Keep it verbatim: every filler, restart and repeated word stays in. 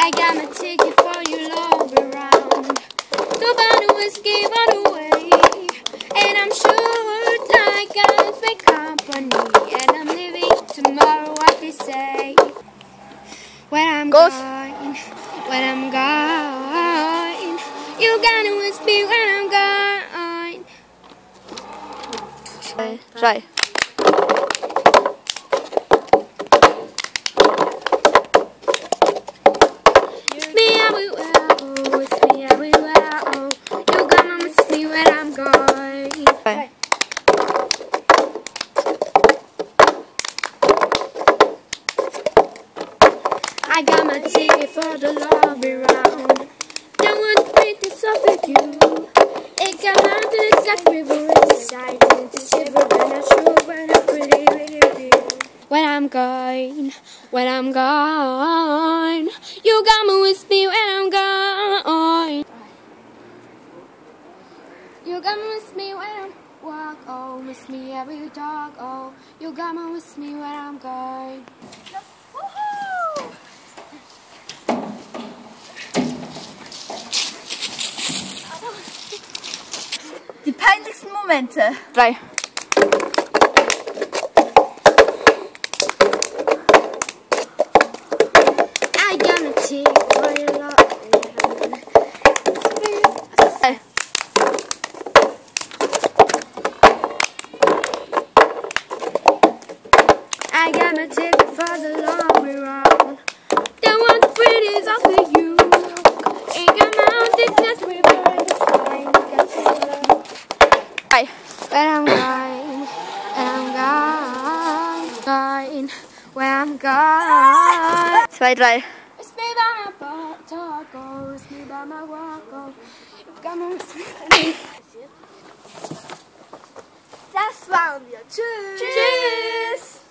I got my ticket for you all around. The bottle whiskey right away, and I'm sure that God's my company, and I'm living tomorrow. What they say when I'm Goes. gone, when I'm gone, you gotta whisper when I'm gone. Try. Try. Bye. I got my ticket for the lobby round. Don't want to break this up with you. It got mountains like river inside to shiver when I show when I pretty really do. When I'm gone, when I'm gone, you got me with me when I'm gone. You got me with me when I'm walk, oh, with me every dog, oh, you got me with me when I'm gone. Woohoo! Die peinlichsten Momente. Drei. I got a ticket for your love. I got my ticket for the long way round. Don't want the pretties off of you. Ain't got mountains, just river and the sign. Bye. When I'm gone, when I'm gone, gone, when I'm gone. Zwei, drei. It's me by my dog, oh, it's me by my walk, oh. You've got my Das waren wir. Tschüss. Tschüss.